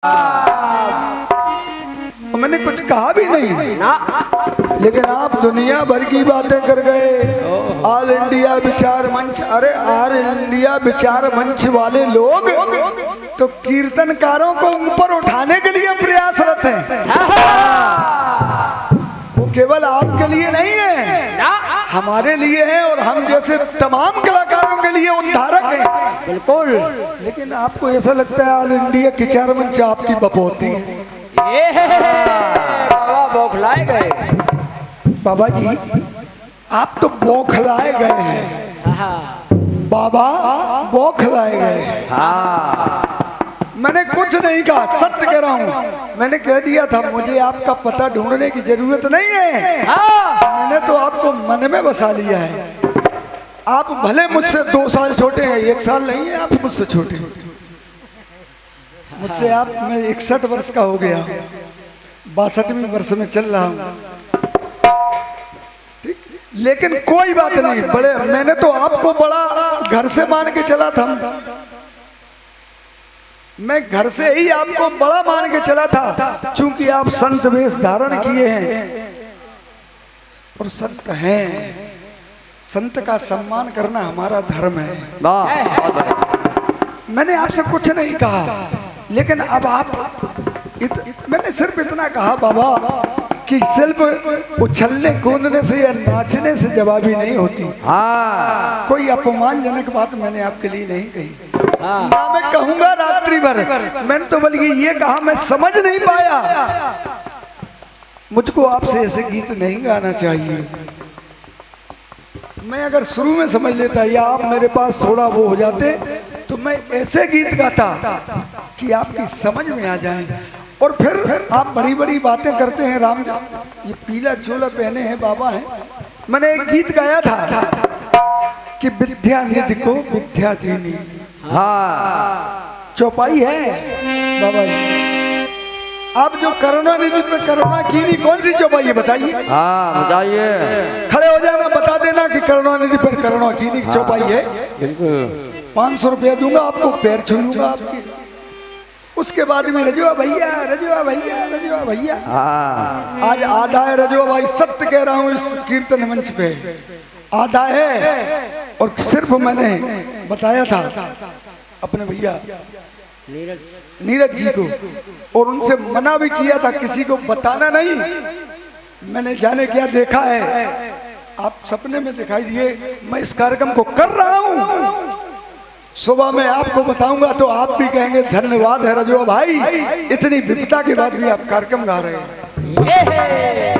मैंने कुछ कहा भी नहीं ना, लेकिन आप दुनिया भर की बातें कर गए। ऑल इंडिया विचार मंच, अरे ऑल इंडिया विचार मंच वाले लोग तो कीर्तनकारों को ऊपर उठाने के लिए प्रयासरत हैं। वो केवल आपके लिए नहीं है, हमारे लिए है और हम जैसे तमाम कलाकारों के लिए उद्धारक हैं। बिल्कुल। लेकिन आपको ऐसा लगता है ऑल इंडिया विचार मंच आपकी बपौती है। बाबा बौखलाए गए। बाबा जी आप तो बौखलाए गए हैं। बाबा बौखलाए गए। मैंने कुछ नहीं कहा, सत्य कह रहा हूँ। मैंने कह दिया था मुझे आपका पता ढूंढने की जरूरत नहीं है। मैंने तो आपको मन में बसा लिया है। आप भले मुझसे 2 साल छोटे हैं, 1 साल नहीं है आप मुझसे छोटे। मुझसे आप, मैं 61 वर्ष का हो गया, 62वें वर्ष में चल रहा हूँ। ठीक, लेकिन कोई बात नहीं। बड़े मैंने तो आपको बड़ा घर से मान के चला था। मैं घर से ही आपको बड़ा मान के चला था, क्योंकि आप संत वेश धारण किए हैं और संत हैं। संत का सम्मान करना हमारा धर्म है। मैंने आपसे कुछ नहीं कहा, लेकिन अब आप मैंने सिर्फ इतना कहा बाबा कि सिर्फ उछलने कूदने से या नाचने से जवाबी नहीं होती। कोई अपमानजनक बात मैंने आपके लिए नहीं कही। ना मैं कहूंगा रात्रि भर। मैंने तो बल्कि ये कहा मैं समझ नहीं पाया, मुझको आपसे ऐसे गीत नहीं गाना चाहिए। मैं अगर शुरू में समझ लेता या आप मेरे पास थोड़ा वो हो जाते तो मैं ऐसे गीत गाता कि आपकी समझ में आ जाए। और फिर आप बड़ी बड़ी बातें करते हैं। राम ये पीला चोला पहने हैं बाबा हैं। मैंने एक गीत गाया था कि विद्या निधि को विद्या देनी। चौपाई है बाबा जी। आप जो करुणा निधि पे करुणा कीनी, कौन सी चौपाई है बताइए? बताइए। खड़े हो जाना, बता देना कि करुणा निधि पर करुणा कीनी की चौपाई है। बिल्कुल। 500 रुपया दूंगा आपको, पैर छू लूंगा आपके। उसके बाद में रजुआ भैया, रजुआ भैया, रजुआ भैया। आज आधा है रजुआ भाई, सत्य कह रहा हूँ इस कीर्तन मंच पे आधा है। और सिर्फ मैंने बताया था अपने भैया नीरज जी को, और उनसे मना भी किया था किसी को बताना नहीं। मैंने जाने क्या देखा है, आप सपने में दिखाई दिए। मैं इस कार्यक्रम को कर रहा हूँ, सुबह में आपको बताऊंगा तो आप भी कहेंगे धन्यवाद है रजुआ भाई, इतनी विपदा के बाद भी आप कार्यक्रम गा रहे हैं।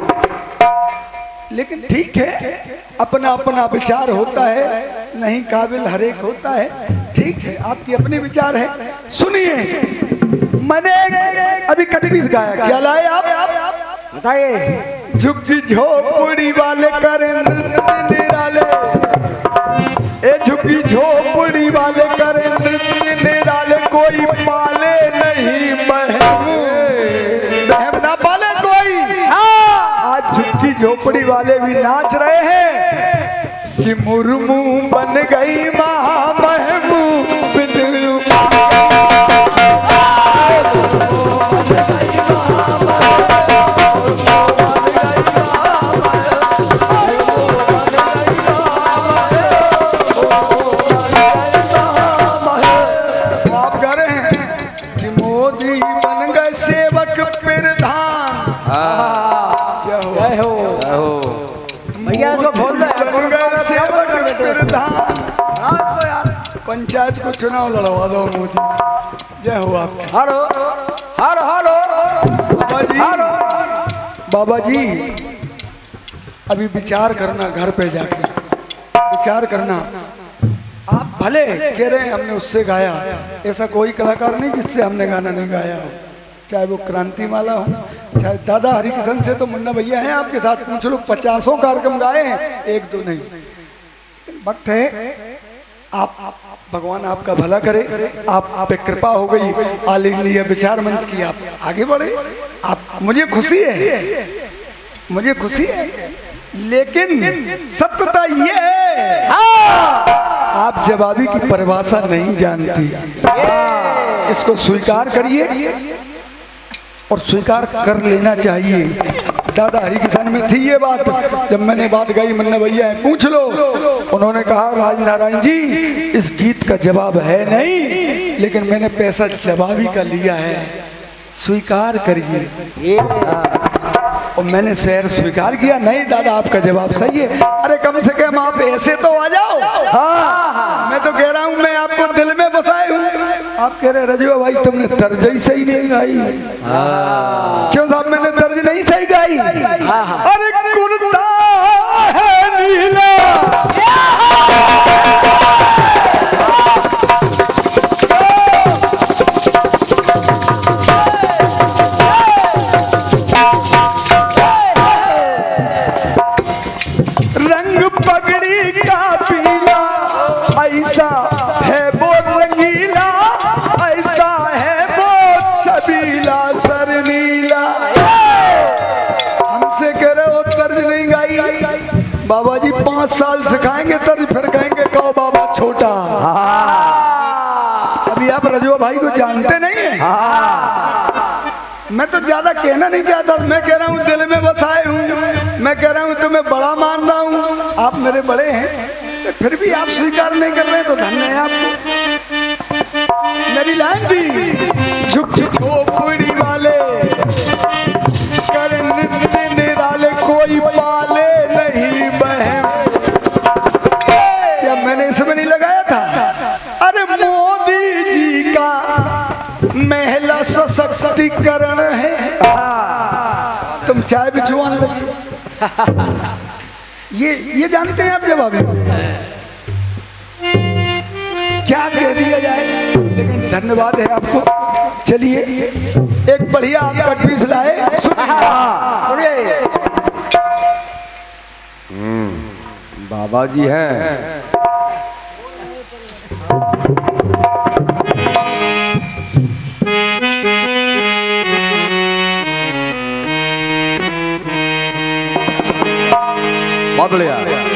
लेकिन ठीक है, अपना अपना विचार होता है, नहीं काबिल हर एक होता है। ठीक है, आपकी अपनी विचार है। सुनिए, मैंने अभी कटपीस गाया, क्या लाए आप बताइए। झुग्गी झोपड़ी वाले करें नृत्य निराले, ए झुग्गी झोपड़ी वाले करें नृत्य निराले, कोई पाले नहीं बहम ना पाले कोई। आज झुग्गी झोपड़ी वाले भी नाच रहे हैं कि मुर्मू बन गई मां महबूब। पंचायत को चुनाव लड़वा दो मोदी। जय हो आप। हेलो हेलो हेलो बाबा जी, बाबा जी अभी विचार करना, घर पे जाके विचार करना। आप भले कह रहे हैं हमने उससे गाया, ऐसा कोई कलाकार नहीं जिससे हमने गाना नहीं गाया हो, चाहे वो क्रांति माला हो, चाहे दादा हरिकिशन से तो मुन्ना भैया हैं आपके साथ, पूछ लो 50 कार्यक्रम गाए हैं, 1-2 नहीं। वक्त है, आप भगवान आपका भला करे, आप पे कृपा हो गई ऑल इंडिया विचार मंच की, आप आगे बढ़े। आप मुझे खुशी है, मुझे खुशी है, लेकिन सत्यता ये है आप जवाबी की परिभाषा नहीं जानती। इसको स्वीकार करिए और स्वीकार कर लेना चाहिए। दादा हरिकिशन में थी ये बात, जब मैंने बात गई मन्ना भैया पूछ लो, उन्होंने कहा राजनारायण जी इस गीत का जवाब है नहीं, लेकिन मैंने पैसा जवाबी का लिया है, स्वीकार करिए। और मैंने शेर स्वीकार किया। नहीं दादा आपका जवाब सही है। अरे कम से कम आप ऐसे तो आ जाओ। हाँ मैं तो कह रहा हूँ मैं आपको दिल में बसाए हूँ, आप कह रहे रजुआ भाई तुमने तर्ज ही सही नहीं गाई। क्यों साहब मैंने तर्ज नहीं सही गाई? अरे कुर्ता है नीला बाबा जी 5 साल सिखाएंगे तब फिर कहेंगे कहो बाबा छोटा। अभी आप रजुआ भाई को जानते नहीं है। मैं तो ज्यादा कहना नहीं चाहता, मैं कह रहा हूँ दिल में बसाए हूँ, मैं कह रहा हूँ तुम्हें बड़ा मान रहा हूँ, आप मेरे बड़े हैं, तो फिर भी आप स्वीकार नहीं कर रहे तो धन्य है आपको। मेरी लाइन थी झुक झोपड़ी वाले कर नित्य निराले कोई पाले नहीं बहन। क्या मैंने इसमें नहीं लगाया था? अरे मोदी जी का महिला सशक्तिकरण है। तुम चाय बिछवाने लगे। ये जानते हैं आप जवाब क्या कह दिया जाए, लेकिन धन्यवाद है आपको। चलिए एक बढ़िया आप कटपीस लाए, सुनिए। बाबा जी हैं। बहुत बढ़िया।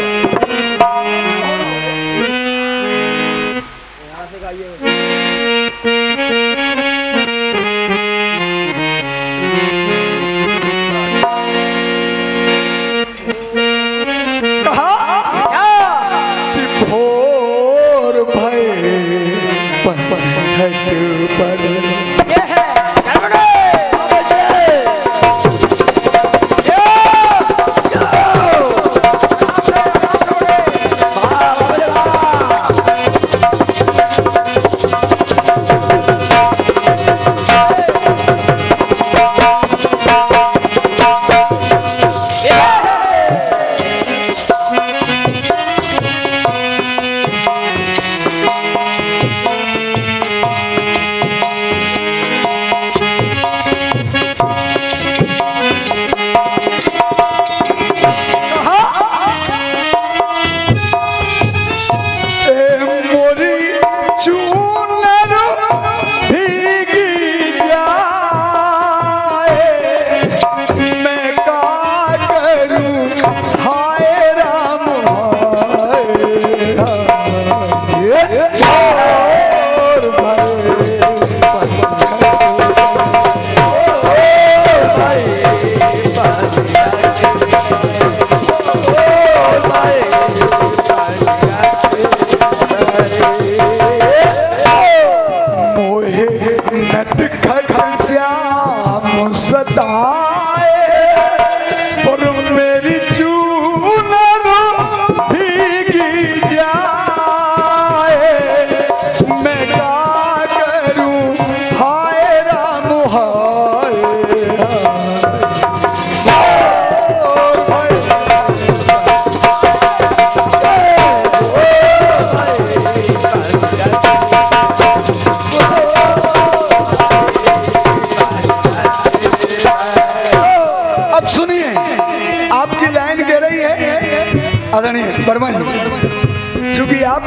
क्योंकि आप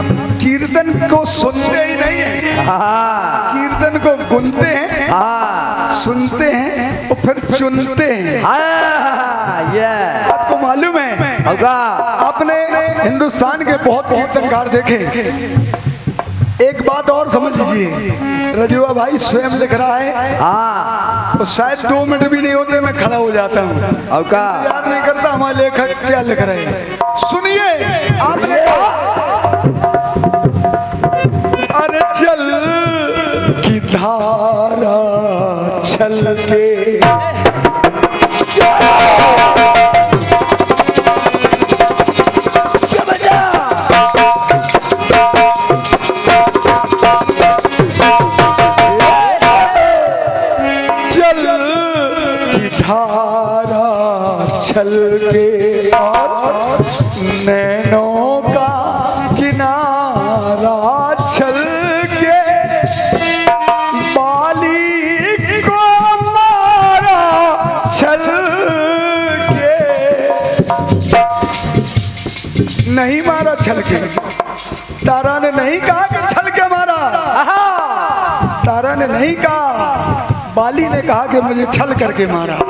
कीर्तन को सुनते ही नहीं है, कीर्तन को गुनते हैं, सुनते हैं और फिर चुनते हैं। आपको मालूम है, आपने हिंदुस्तान के बहुत कीर्तनकार देखे, एक बात और समझ लीजिए, रजुआ भाई स्वयं लिख रहा है। हाँ तो शायद 2 मिनट भी नहीं होते मैं खड़ा हो जाता हूँ। अब का याद नहीं करता हमारे लेखक क्या लिख रहे हैं। सुनिए, आपने कहा अरे जल की धारा छल के छल के और नैनों का किनारा छल के बाली को मारा छल के। नहीं मारा छल के, तारा ने नहीं कहा कि छल के मारा, तारा ने नहीं कहा, बाली ने कहा कि मुझे छल करके मारा।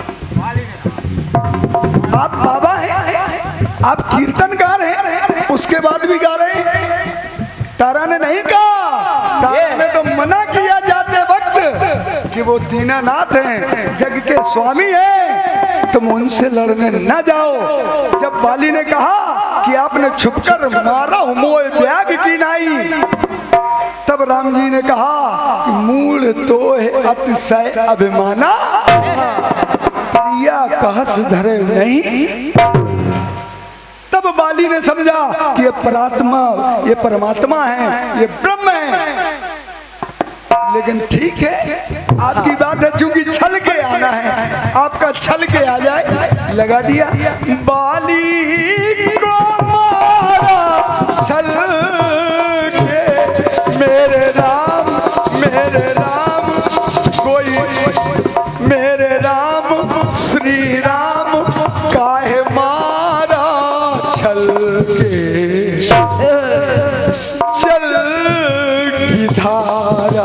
आप बाबा हैं, आप कीर्तनकार हैं, उसके बाद भी गा रहे हैं। तारा ने नहीं कहा, तारा ने तो मना किया जाते वक्त कि वो दीनानाथ हैं, जग के स्वामी हैं, तुम उनसे लड़ने न जाओ। जब बाली ने कहा कि आपने छुपकर मारा मोए ब्याग की नाई, तब राम जी ने कहा कि मूल तो है अतिशय अभिमाना, प्रिया कहस धरे नहीं। तब बाली ने समझा कि ये परमात्मा है, ये ब्रह्म है। लेकिन ठीक है, आपकी बात है, चूंकि छल के आना है, आपका छल के आ जाए, लगा दिया। बाली को मारा छल के, मेरे राम कोई मेरे राम श्री राम काहे मारा छल के, चल की धारा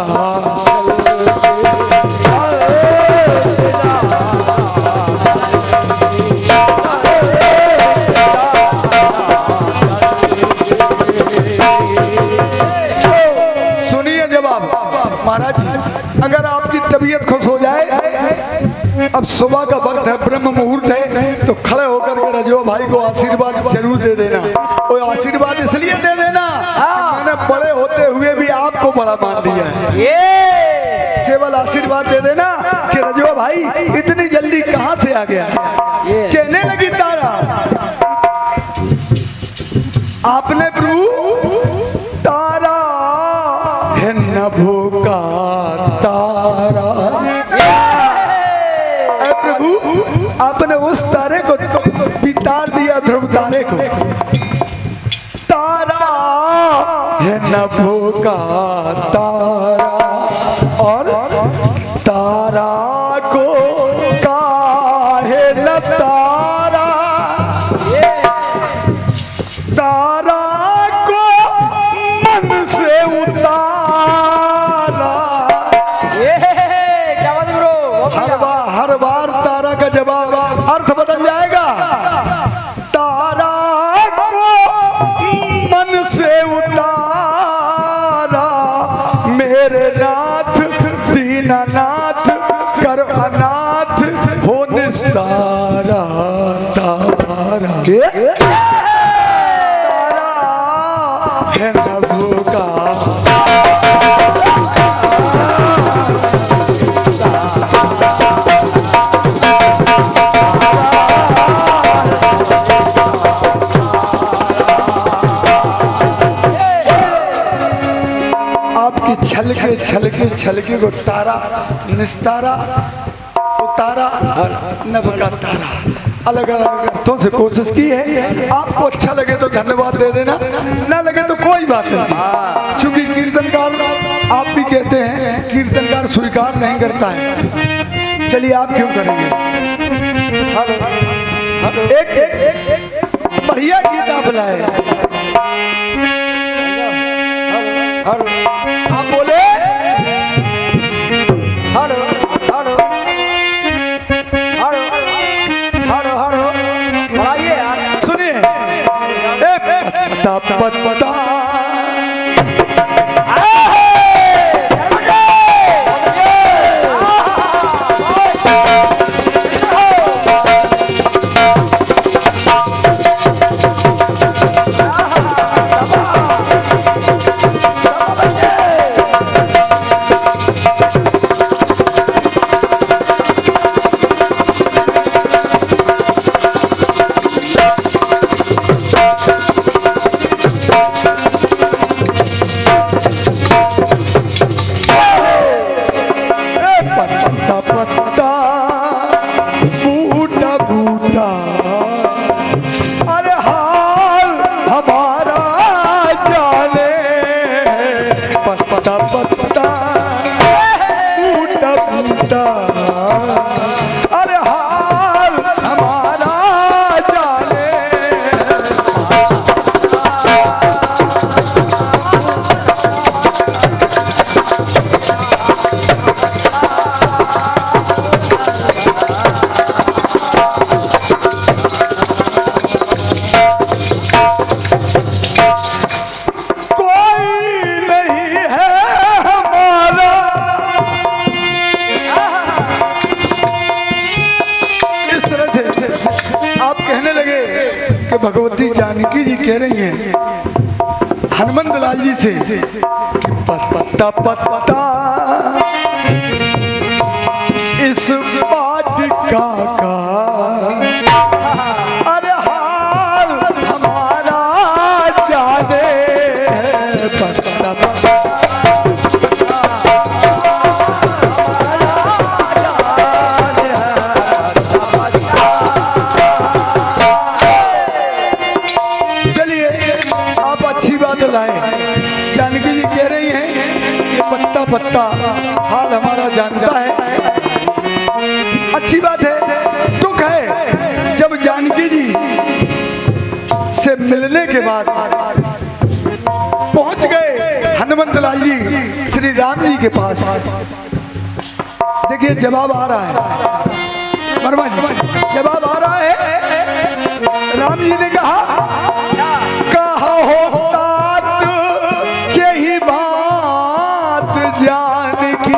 सुनिए जवाब महाराज जी, अगर आपकी तबीयत खुश हो जाए, अब सुबह का वक्त है, ब्रह्म मुहूर्त है, तो खड़े होकर के रजुआ भाई को आशीर्वाद जरूर दे देना। और आशीर्वाद इसलिए दे देना कि मैंने बड़े होते हुए भी आपको बड़ा मान लिया है। केवल आशीर्वाद दे देना कि रजुआ भाई इतनी जल्दी कहां से आ गया। कहने लगी तारा, आपने प्रभु तारा है नभो का तारा, प्रभु आपने उस तारे को बितार दिया, ध्रुव तारे को। तारा है नभो का तारा, और तारा को काहे न तारा, तारा को मन से उतारा। क्या बात है ब्रो? हर बार तारा का जवाब अर्थ बदल जाएगा। तारा को मन से उतारा, मेरे नाथ दीनानाथ कर अनाथ हो निस्तारा। तारा तारा है नभो का, छलके को तारा निस्तारा, उतारा, नभ का तारा, अलग अलग अर्थों से कोशिश की है। आपको अच्छा लगे तो धन्यवाद दे देना, ना लगे तो कोई बात नहीं। चूंकि कीर्तनकार आप भी कहते हैं कीर्तनकार स्वीकार नहीं करता है, चलिए आप क्यों करेंगे। एक बढ़िया गीत आप लाए, आप बोले hello hello hello hello hello, बढ़ाइए यार। सुनिए, पत्ता पत्ता भगवती जानकी जी कह रही हैं हनुमंत लाल जी से कि पत्ता पत्ता इस वाटिका का अरे हाल हमारा जाने पत्ता पत्ता जानकी जी कह रही हैं ये पत्ता पत्ता हाल हमारा जानता है। अच्छी बात है, दुख है जब जानकी जी से मिलने के बाद पहुंच गए हनुमंत लाल जी श्री राम जी के पास। देखिए जवाब आ रहा है, वर्मा जी जवाब आ रहा है। राम जी ने कहा हो यही बात जानकी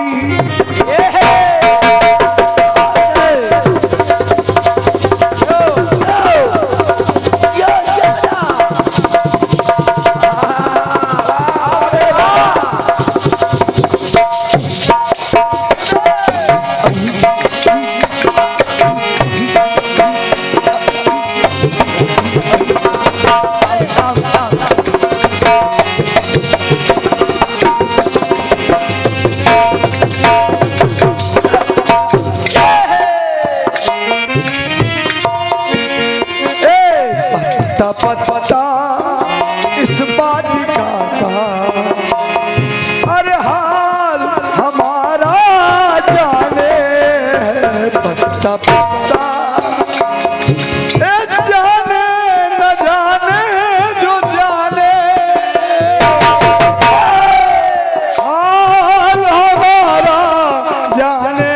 पत्ता इस वाटिका का अरे हाल हमारा जाने पत्ता पत्ता जाने न जाने जो जाने हाल हमारा जाने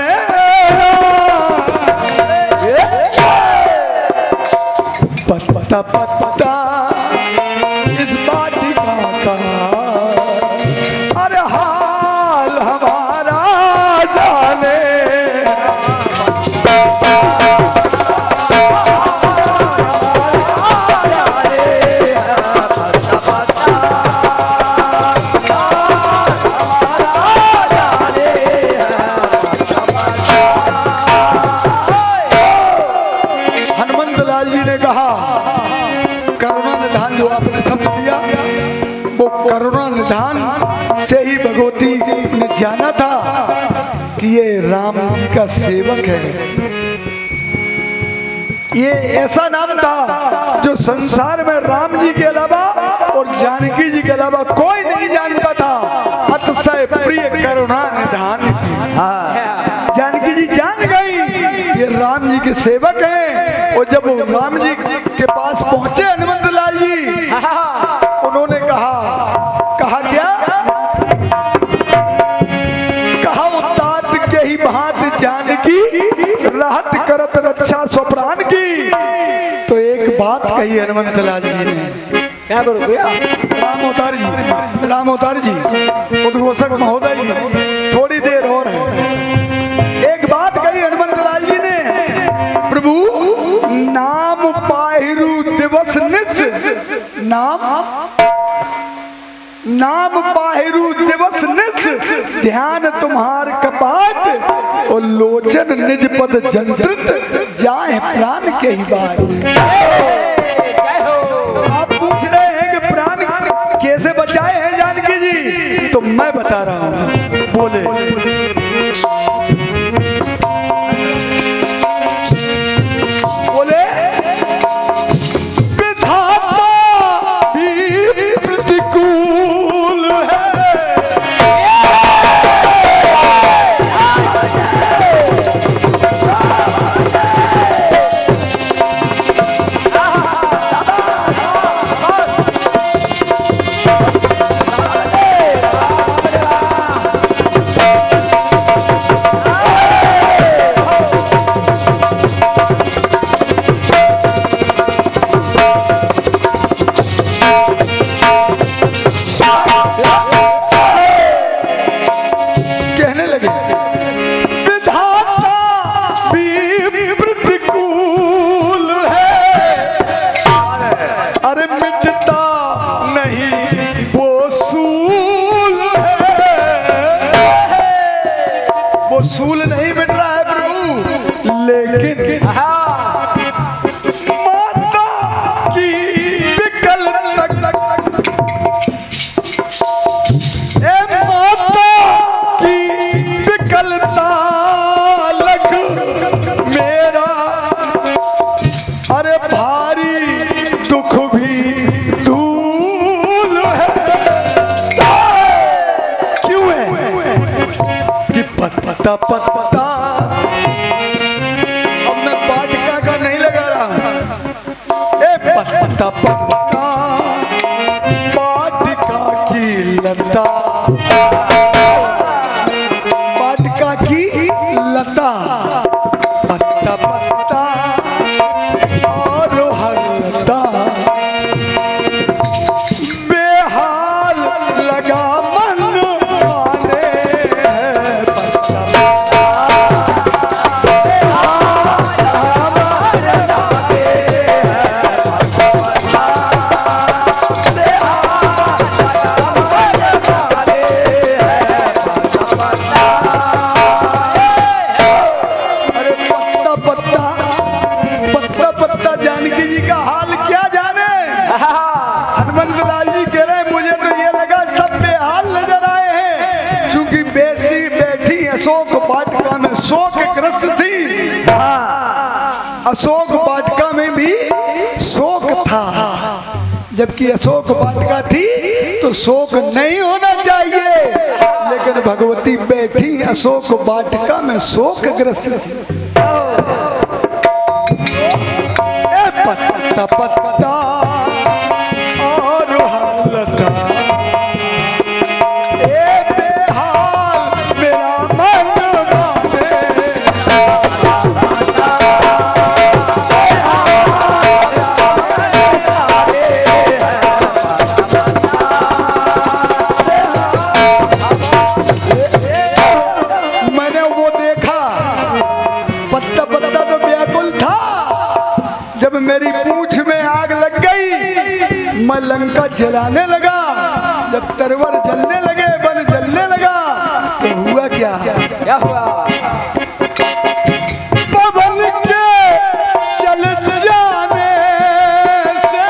पत्ता पत्ता इस वाटिका का अरे हाल हमारा जाने हनुमंत लाल जी ने कहा करुणा निधान जो आपने शब्द दिया वो करुणा निधान से ही भगवती ने जाना था कि ये राम जी का सेवक है। ये ऐसा नाम था जो संसार में राम जी के अलावा और जानकी जी के अलावा कोई नहीं जानता था। अतिशय प्रिय करुणा निधान की जानकी जी जान गई ये राम जी के सेवक हैं। और जब राम जी के पास पहुंचे हनुमंत लाल जी उन्होंने कहा क्या कहा उतात के ही भांत जानकी राहत करत रक्षा स्वप्राण की। तो एक बात कही हनुमंत लाल जी ने क्या करो भैया? राम अवतार जी, उद्घोषक महोदय जी, थोड़ी देर और है। एक बात कही हनुमंत लाल जी ने, प्रभु नाम पाहिरु दिवस निस, नाम पाहिरु दिवस निस, ध्यान तुम्हार कपाट और लोचन निज पद जंत्रित, जाए प्राण के ही बात। आप पूछ रहे हैं कि प्राण कैसे बचाए हैं जानकी जी, तो मैं बता रहा हूं। बोले विधाता भी प्रतिकूल है, सूल नहीं मिट रहा है प्रभु, लेकिन माता की विकल माता की विकलता लग मेरा, अरे भारी दुख भी धूल है। क्यों है कि पत्ता पत्ता, अब मैं पाटिका का नहीं लगा रहा, पत्ता पत्ता पाटिका की लता, पाटिका की लता, पत्ता पत्ता और हर लता बेहाल लगा मन आने है, शोकग्रस्त थी। अशोक वाटिका में भी शोक था, जबकि अशोक वाटिका थी तो शोक नहीं होना चाहिए, लेकिन भगवती बैठी अशोक वाटिका में शोकग्रस्त थी। पत्ता पत्ता और हर लता मेरी पूंछ में आग लग गई, मैं लंका जलाने लगा। जब तरवर जलने लगे, वन जलने लगा, तो हुआ क्या? क्या हुआ? पवन के चल जाने से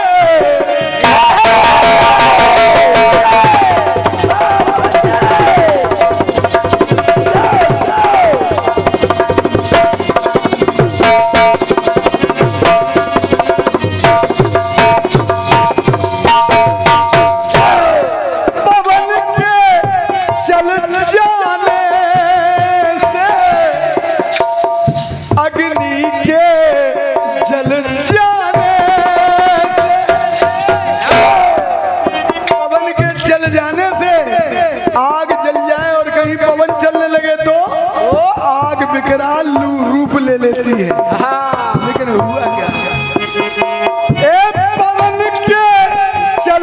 विकराल रूप ले लेती है। लेकिन हुआ क्या? पवन के चल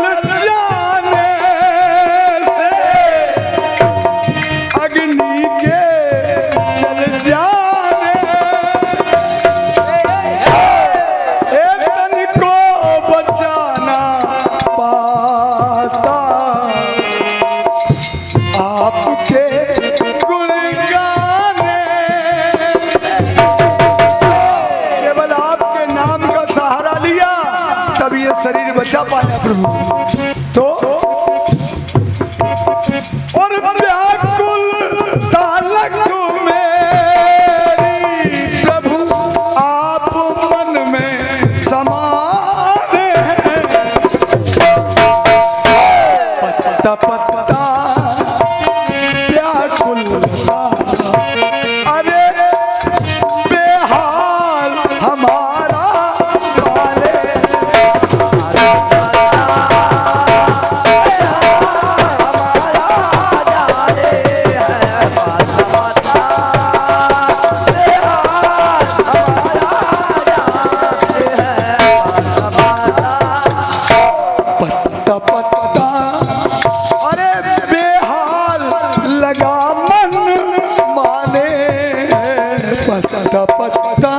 पता पता अरे बेहाल लगा मन माने पता पता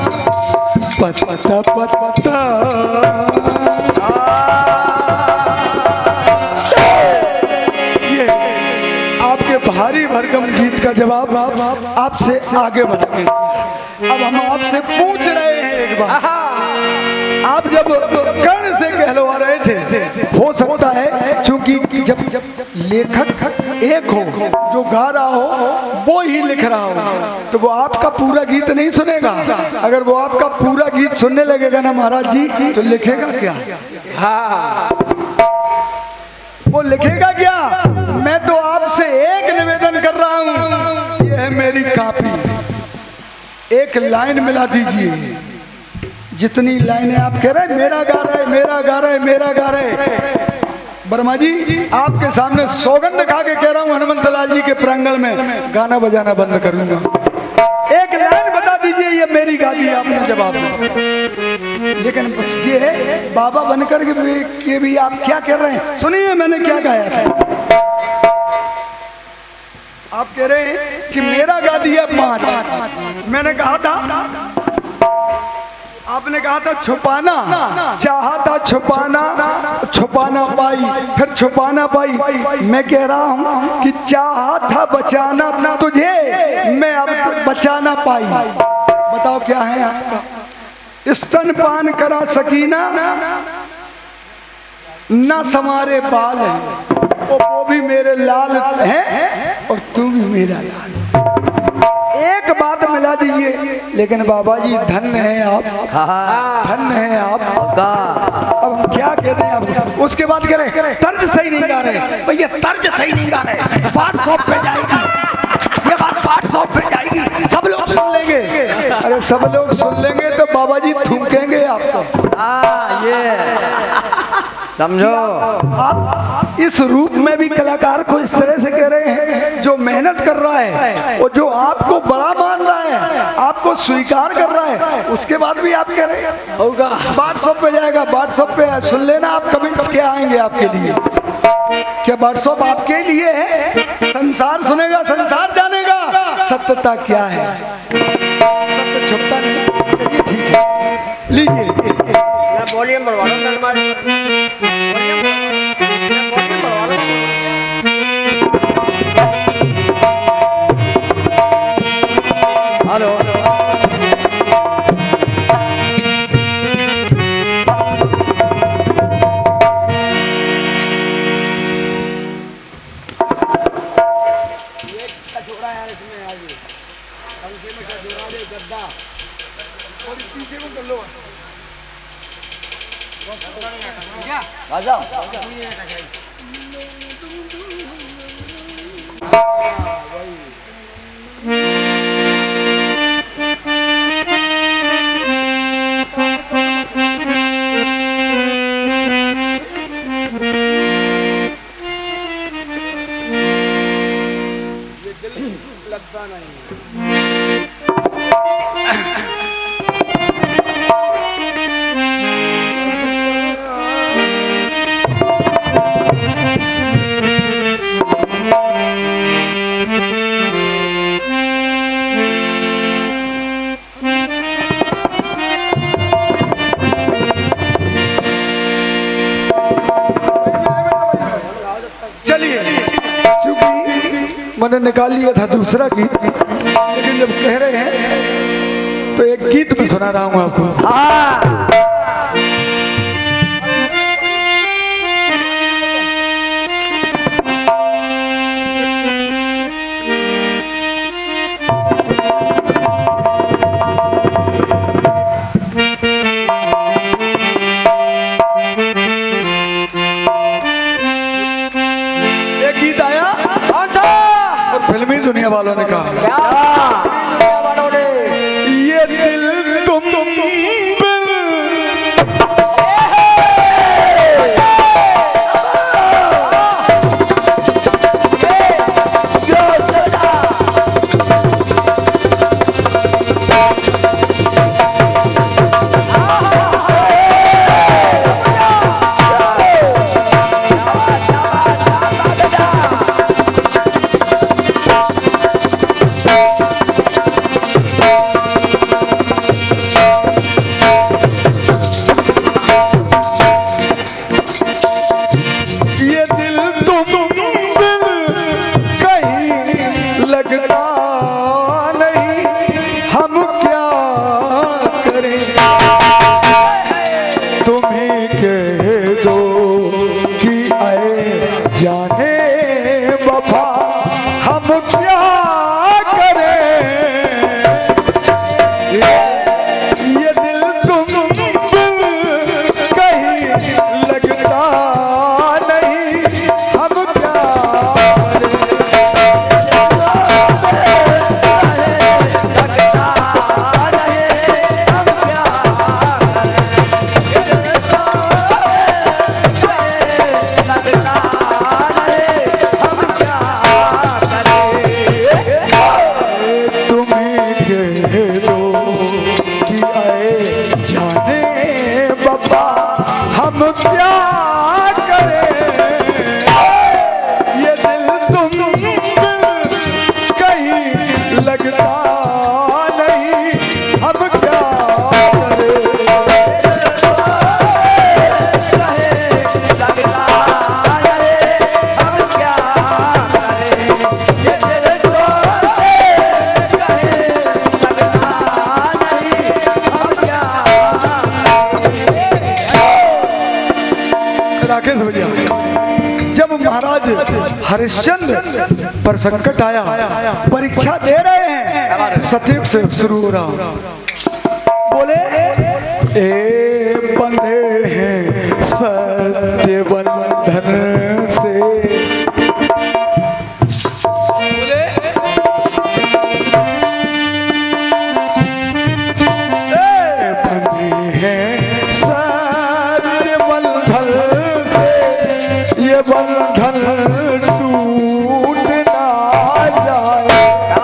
पता पता ये आपके भारी भरकम गीत का जवाब आपसे आगे बढ़ाएंगे। अब हम आपसे पूछ रहे हैं एक बार, आप जब कर्ण से कहलवा रहे थे, हो सकता है क्योंकि जब लेखक एक हो, जो गा रहा हो वो ही लिख रहा हो, तो वो आपका पूरा गीत नहीं सुनेगा। अगर वो आपका पूरा गीत सुनने लगेगा ना महाराज जी, तो लिखेगा क्या? हाँ, वो लिखेगा क्या? मैं तो आपसे एक निवेदन कर रहा हूं, ये है मेरी कॉपी, एक लाइन मिला दीजिए। जितनी लाइनें आप कह रहे हैं मेरा गा रहा है, मेरा गा रहा है, मेरा गा रहे हैं, वर्मा जी आपके सामने सौगंध खा के कह रहा हूं, हनुमंत लाल जी के प्रांगण में गाना बजाना बंद करूंगा। एक लाइन बता दीजिए, ये मेरी गा दी आपने जवाब में। लेकिन ये है बाबा बनकर के भी आप क्या कर रहे हैं? सुनिए मैंने क्या गाया था। आप कह रहे हैं कि मेरा गा दिया 5, मैंने कहा था, आपने कहा था छुपाना चाहा था, छुपाना छुपाना पाई, फिर छुपाना पाई। मैं कह रहा हूं कि चाहा था बचाना तुझे, मैं अब बचाना पाई। बताओ क्या है आपका? स्तनपान करा सकीना ना समारे बाल है, वो भी मेरे लाल हैं और तू भी मेरा लाल। एक बात मिला दीजिए। लेकिन बाबा जी धन्य है आप, धन्य है आप। अब हम क्या कहते हैं आप? उसके बाद कह रहे तर्ज सही नहीं गा रहे भैया, तर्ज सही नहीं गा रहे, पाठ सॉप पे जाएगी, ये बात पाठ सॉप पे जाएगी, सब लोग सुन लेंगे। अरे सब लोग सुन लेंगे तो बाबा जी थूकेंगे आपको। ये समझो, आप इस रूप में भी कलाकार को इस तरह से कह रहे हैं, जो मेहनत कर रहा है और जो आपको बड़ा मान रहा है, आपको स्वीकार कर रहा है, उसके बाद भी आप कह रहे हैं होगा। व्हाट्सएप पे जाएगा, व्हाट्सएप पे सुन लेना आप, कमेंट्स क्या आएंगे आपके लिए। क्या व्हाट्सएप आपके लिए है? संसार सुनेगा, संसार जानेगा सत्यता क्या है। सत्य छुपता नहीं। चलिए ठीक है, लीजिए वॉल्यूम बढ़वा लो, वॉल्यूम बढ़वा लो। हेलो मैंने निकाल लिया था दूसरा गीत, लेकिन जब कह रहे हैं तो एक गीत भी सुना रहा हूं आपको। एक गीत आया और फिल्मी दुनिया वालों ने कहा ये दिल तुम जाने वफा हम क्या करें, ये दिल तुम कहीं लगता नहीं, हम क्या हम क्या करें, ये दिल तुम कहीं लगता नहीं, हम क्या करें। राकेश भैया, जब महाराज हरिश्चंद्र पर संकट आया, परीक्षा दे रहे हैं, सतयुग से शुरू हो रहा, बोले ए बंधे हैं सत्य बंधन से, बोले ए बंधे हैं सत्य बंधन, ये बंधन टूट ना जाए,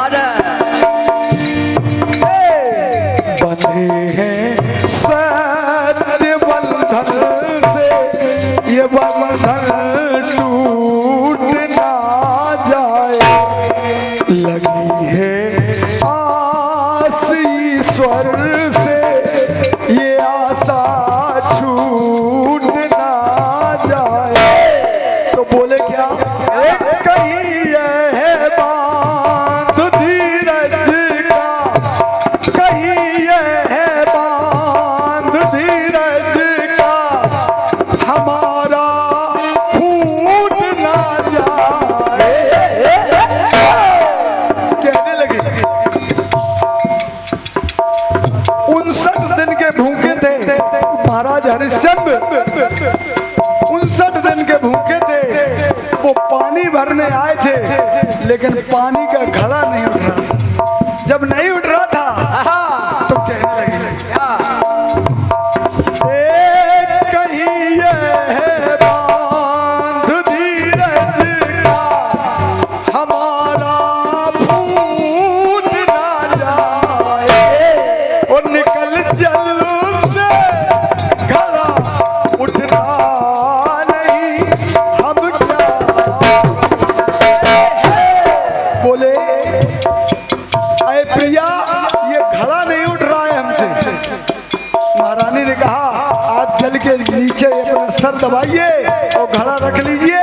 बंधे हैं सत्य बंधन से, ये बंधन टूट ना जाए, लगी है आस ईश्वर से, ये आशा छूट ना जाए। तो बोले क्या, एक कहीं है बांध धीरज का, कहीं है बांध धीरज का, हमारा फूट ना जाए। कहने लगे 59 दिन के भूखे थे महाराज हरिश्चंद्र, 59 दिन के भूखे थे, वो पानी भरने आए थे, लेकिन पानी का घड़ा नहीं उठ रहा। जब नहीं उठ रहा था तो कहने लगे एक कहीं है बांध धीरज का, हमारा फूट ना जाए, और निकल जल से घड़ा उठना नहीं, हम क्या बोले। अरे प्रिया, ये घड़ा नहीं उठ रहा है हमसे। महारानी ने कहा आप जल के नीचे अपना सर दबाइए और घड़ा रख लीजिए,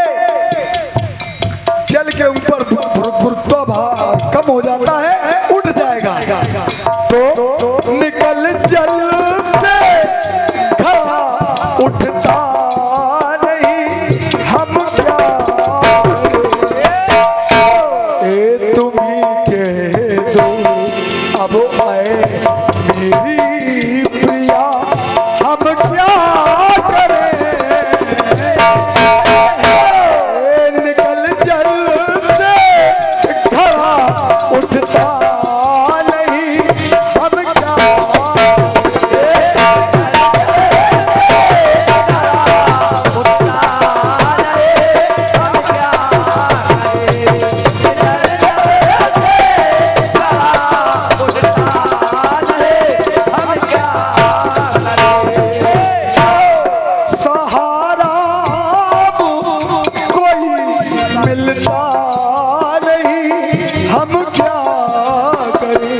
जल के ऊपर गुरुत्वाकर्षण कम हो जाता है, उठ जाएगा। तो निकल जल से घड़ा उठता नहीं, हम क्या ए तुम ही कह दो अब आए मेरी प्रिया, हम क्या करें, निकल जल से घड़ा उठता नहीं, हम क्या सहारा कोई मिलता नहीं, हम क्या करें।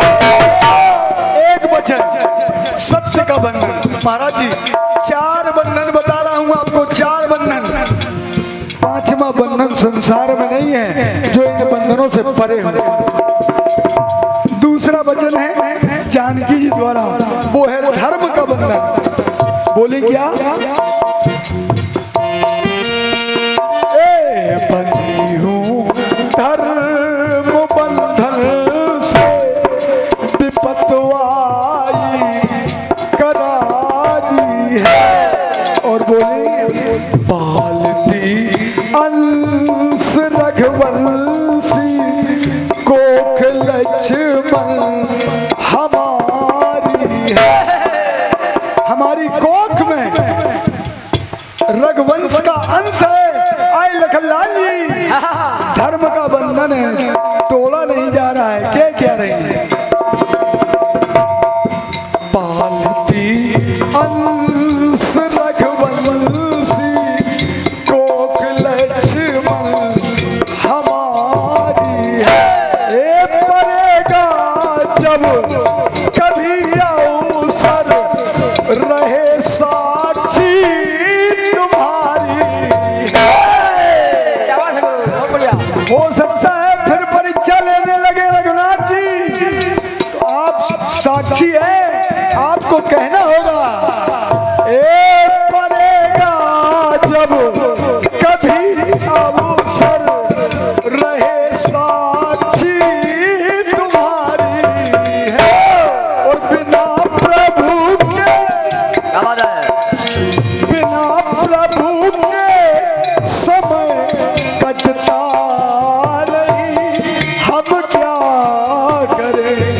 एक वचन सत्य का बंधन। महाराज जी 4 बंधन बता रहा हूं आपको, 4 बंधन। 5वां बंधन संसार में नहीं है जो इन बंधनों से परे हो। दूसरा वचन है जानकी जी द्वारा, वो है धर्म का बंधन। बोले क्या, अंश रघुवंशी कोख लक्ष्मण हमारी है। हमारी कोख में रघुवंश का अंश है। आए लखनलाल जी, धर्म का बंधन है, तोड़ा नहीं जा रहा है। क्या कह रहे हैं? पालती अंश रघुवंशी कोख लक्ष्मण हमारी है। ए पड़ेगा जब कभी अवसर रहे साक्षी तुम्हारी है। क्या बात है गुरु, बहुत बढ़िया। हो सकता है फिर परीक्षा लेने लगे रघुनाथ जी, तो आप साक्षी है, आपको कहना होगा ए पड़ेगा जब कभी अवसर रहे साक्षी तुम्हारी है। और बिना प्रभु के, क्या बात है? बिना प्रभु के समय कटता नहीं, हम क्या करें?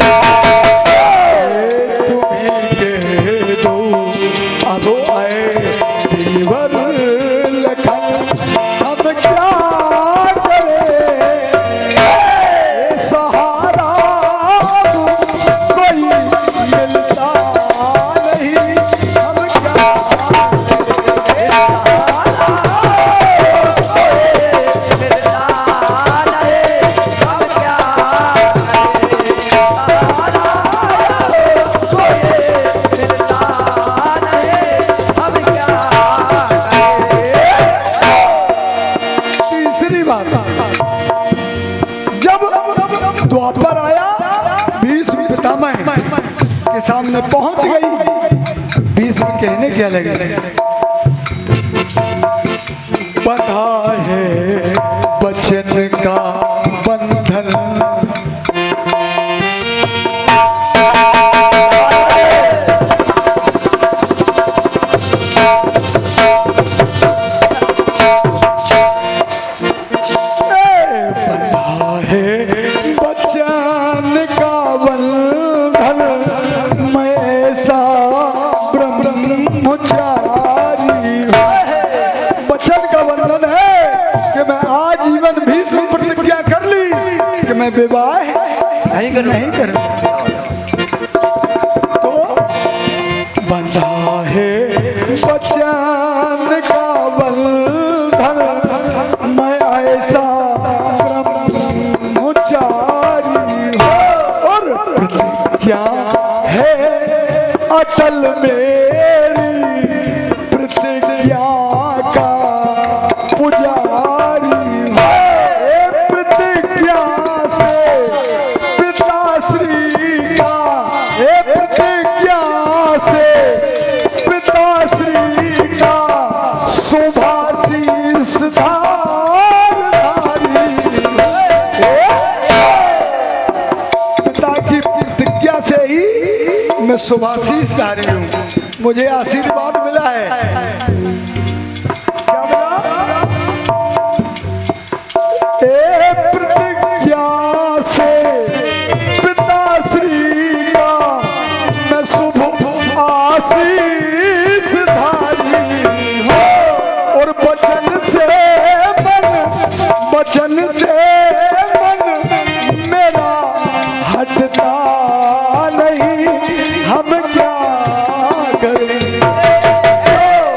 तुम्ही के दो अब आए देवर लखन, हम क्या करें? सहारा कोई मिलता नहीं, हम क्या तीसरी बात, जब द्वापर आया, भीष्म पितामह के सामने पहुंच गई। भीष्म कहने क्या लगे? बंधा है वचन का बंधन, बचन का बंधन, मैं ऐसा ब्रह्मचारी हूँ। वचन का बंधन है कि मैं आजीवन भीष्म प्रतिज्ञा कर ली कि मैं विवाह नहीं करूँ। तो बंधा है वचन का बंधन, मैं ऐसा क्या है अचल मेरी प्रतिज्ञा का पुजारी। प्रतिज्ञा से पिताश्री का, प्रतिज्ञा से पिताश्री का शुभाशीष से ही मैं शुभाशीष धारी हूँ। मुझे आशीर्वाद मिला है। क्या मिला? प्रतिज्ञा से पिताश्री का मैं शुभ आशीष धारी हूँ। और वचन से मन मेरा हटता नहीं, हम क्या करें?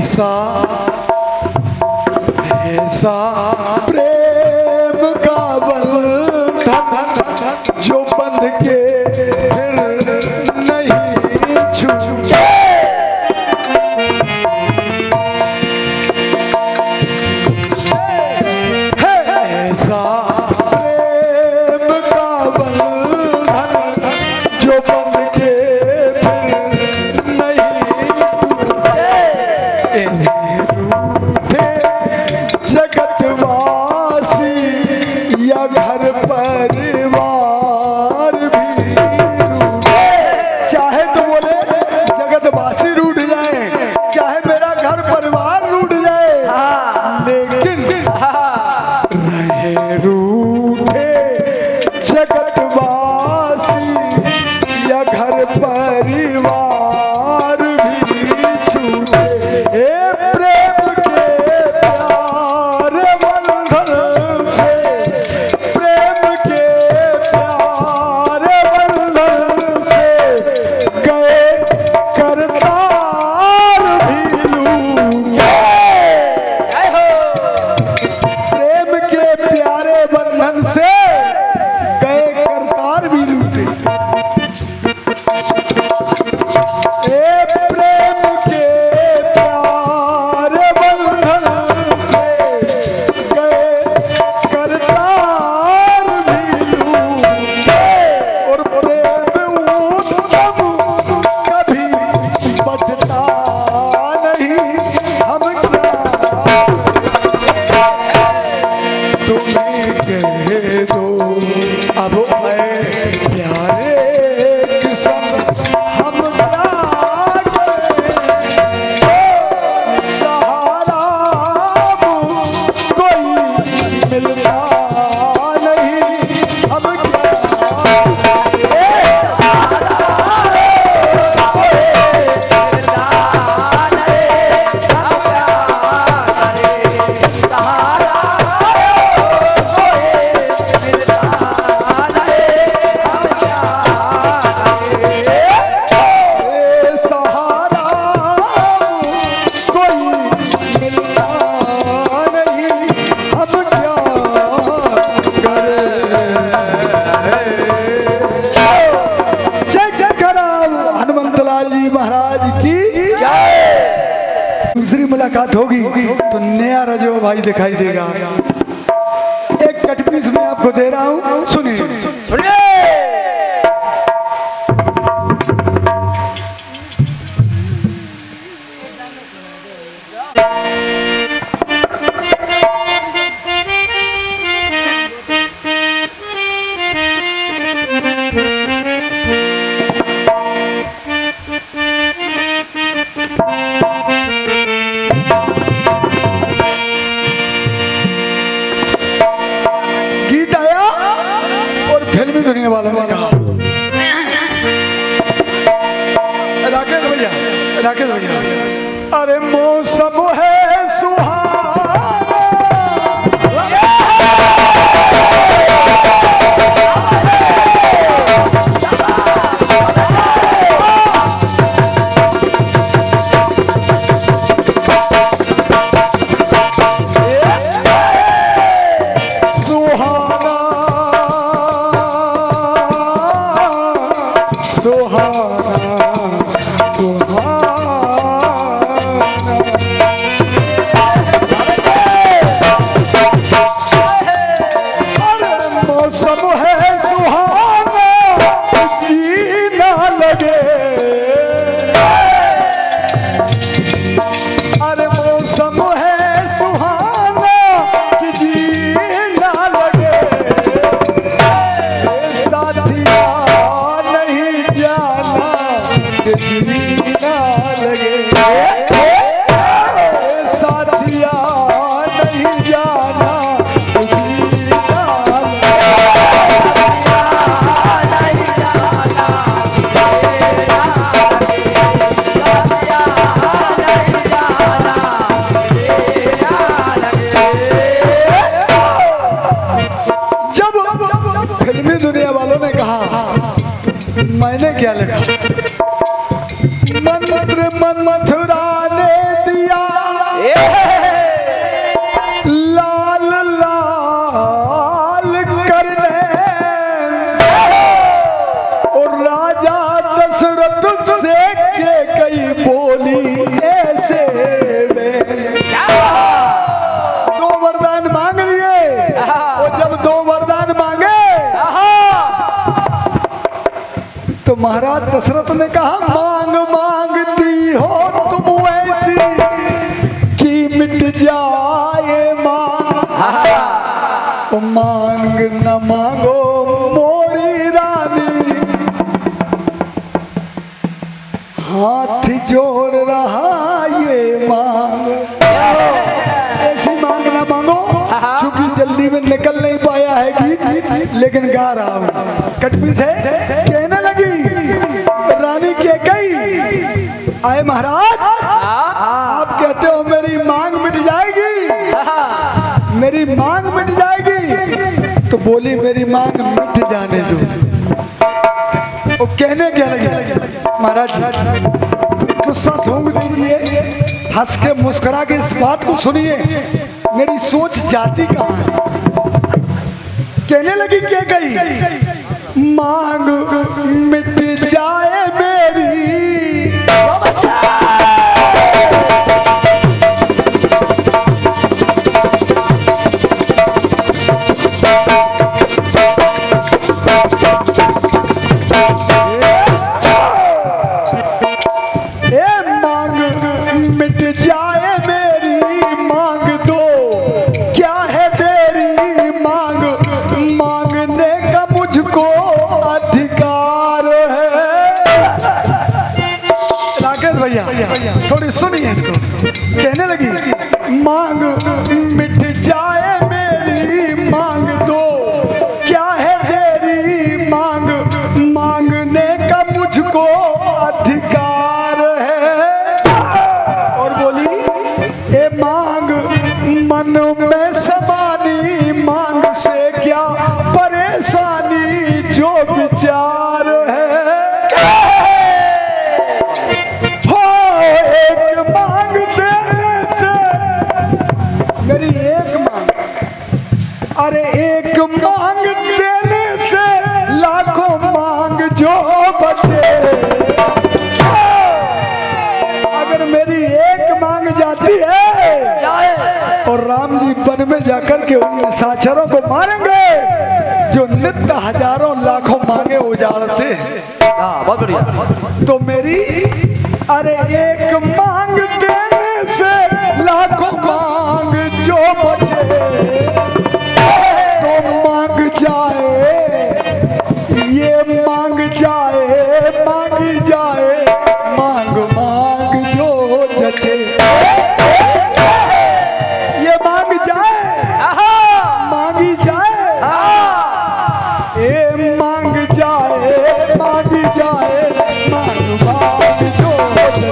ऐसा प्रेम का बंधन जो बंध के फिर नहीं छूटे। ऐसा प्रेम का बंधन जो बंध के फिर नहीं टूटे। जगतवासी या घर परिवार भी रूठे। चाहे तो बोले जगतवासी रूठ जाए, चाहे मेरा घर परिवार रूठ जाए, लेकिन रहे रूठे जगतवासी या घर परिवार भी छूटे। ए प्रेम के प्यार बंधन से, प्रेम के प्यार बंधन से गए करतार भी लूटे। प्रेम के प्यारे बंधन से गए करतार भी लूटे। ए प्रेम के प्यारे बंधन से गए करतार भी लूटे। और प्रेम उत्तम कभी बचता नहीं। हम क्या तुम्हें कह दो अब है प्यारे किस्म, हम क्या करें। सहारा कोई मिलता नहीं। हम क्या सहारा कोई मिलता नहीं। हम क्या करें। जय जय कराम हनुमंतलाल जी महाराज की दूसरी मुलाकात होगी तो नया रजो भाई दिखाई देगा। एक कटपीस में आपको दे रहा हूं, सुनिए। गीत आया और फिल्मी दुनिया वालों ने कहा, राकेश भैया, राकेश भैया, अरे मौसम है सुहाना, मैंने क्या लिखा, मंत्र मन मथुरा ने दिया लाल लाल करने और राजा दशरथ से के कई बोली ऐसे में। दो वरदान मांग लिए और जब दो वरदान मांगे तो महाराज दशरथ ने कहा मांग मांगती हो तुम ऐसी कि मिट जाए मांग। मांग न मांगो मोरी रानी हाथ जोड़ रहा ये मांग। ऐसी मांग न मांगो क्योंकि जल्दी में निकल नहीं पाया है गीत लेकिन गा रहा हूँ। कटपीस है कहने लगी रानी के गई आए महाराज आप कहते हो मेरी मांग मिट जाएगी मेरी मांग मिट जाएगी तो बोली मेरी मांग मिट जाने दो। वो कहने क्या लगे महाराज गुस्सा थूक दीजिए हंस के मुस्कुरा के इस बात को सुनिए मेरी सोच जाती कहाँ है। कहने लगी क्या गई मांग मिट जाए मेरी थोड़ी सुनिए इसको। कहने लगी मांग मिट जाए मेरी मांग दो क्या है देरी मांग मांगने का मुझको अधिकार है। और बोली ए मांग मन में समानी मांग से क्या परेशानी जो विचार है। अरे एक मांग देने से लाखों मांग जो बचे। अगर मेरी एक मांग जाती है और राम जी वन में जाकर के उन निशाचरों को मारेंगे जो नित्य हजारों लाखों मांगे उजाड़ते हैं। बहुत बढ़िया। तो मेरी अरे एक मांग देने से लाखों मांग जो बचे मांग जाए ये मांग जाए मांगी जाए मांग मांग जो जचे। ये मांग जाए मांगी जाए ये मांग जाए मांगी जाए मांग मांग जो जचे।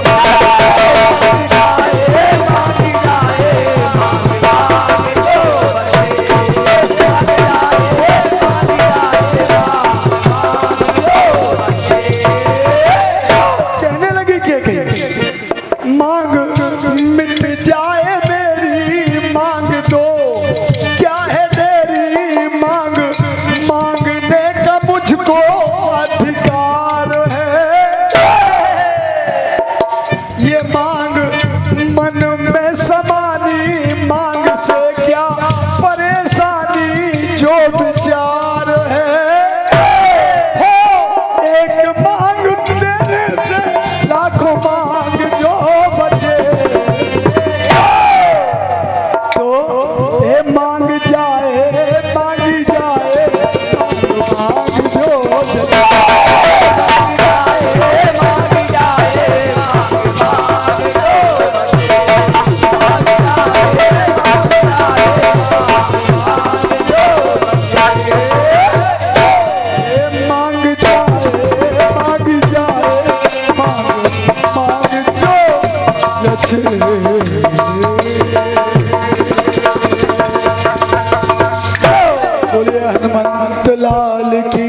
बोलिए हनुमंत लाल की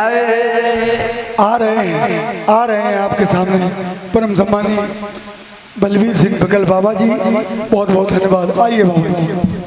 जय। आ रहे हैं आपके सामने परम सम्मानी बलवीर सिंह बकल बाबा जी, बहुत बहुत धन्यवाद। आइए बाबा जी।